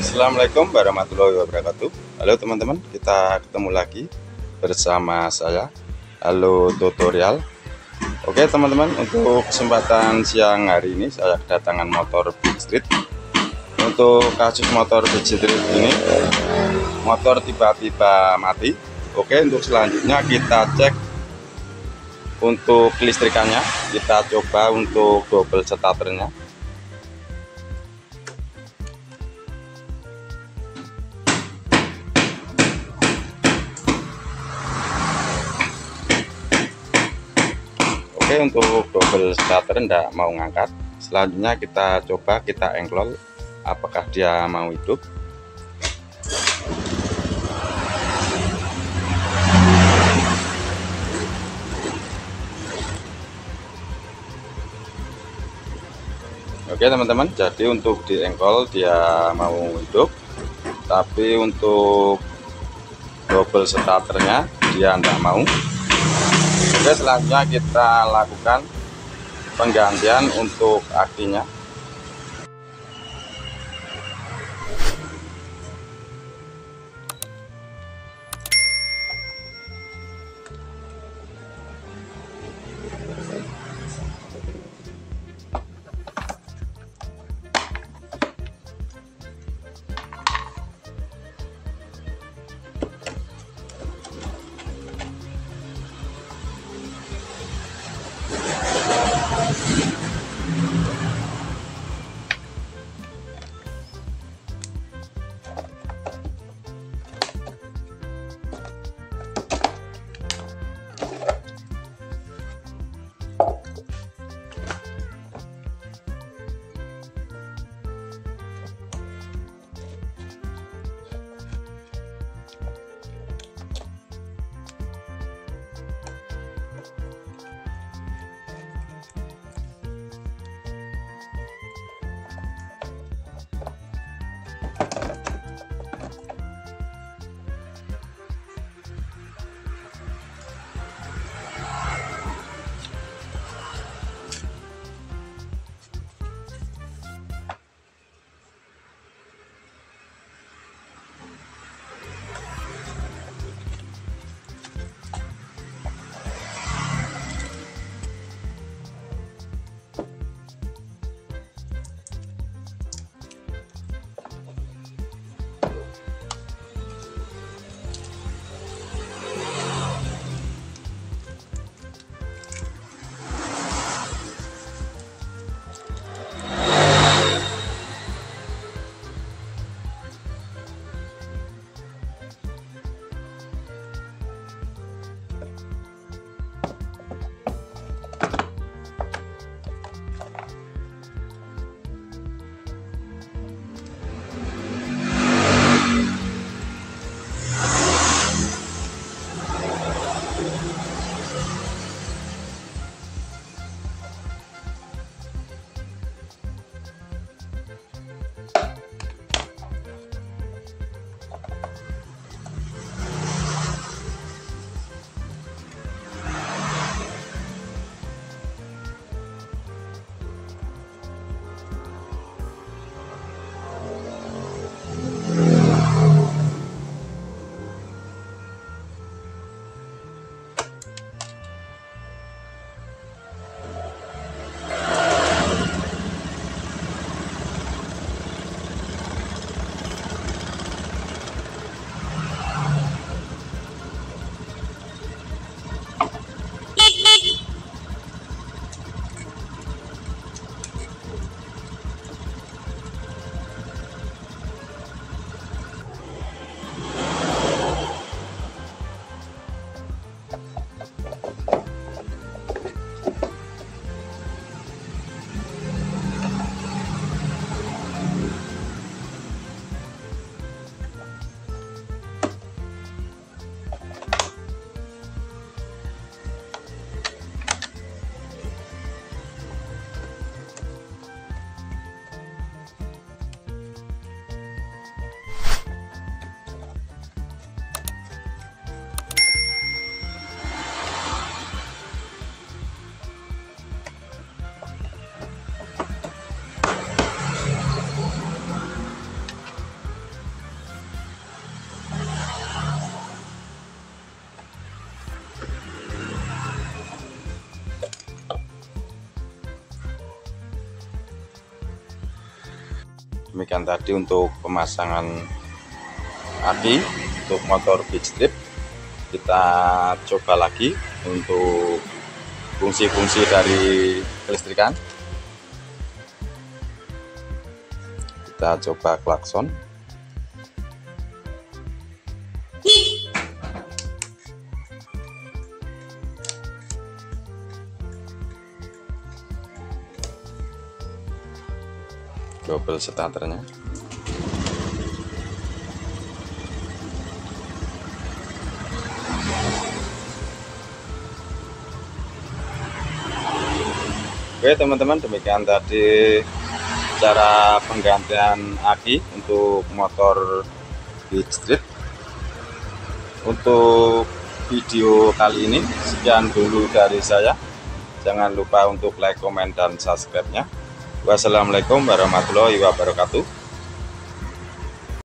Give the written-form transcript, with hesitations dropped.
Assalamualaikum warahmatullahi wabarakatuh. Halo teman-teman, kita ketemu lagi bersama saya Halo Tutorial. Oke teman-teman, untuk kesempatan siang hari ini saya kedatangan motor Big Street. Untuk kasus motor Big Street ini, motor tiba-tiba mati. Oke, untuk selanjutnya kita cek untuk kelistrikannya. Kita coba untuk double starternya. Oke, untuk double starter tidak mau ngangkat. Selanjutnya kita coba kita engklol apakah dia mau hidup. Oke teman-teman, jadi untuk di engkol dia mau hidup, tapi untuk double starternya dia tidak mau. Oke, selanjutnya kita lakukan penggantian untuk akinya. Demikian tadi untuk pemasangan aki untuk motor beach trip. Kita coba lagi untuk fungsi-fungsi dari kelistrikan. Kita coba klakson. Double starternya. Oke teman-teman, demikian tadi cara penggantian aki untuk motor beach trip. Untuk video kali ini sekian dulu dari saya. Jangan lupa untuk like, komen, dan subscribe-nya. Wassalamualaikum warahmatullahi wabarakatuh.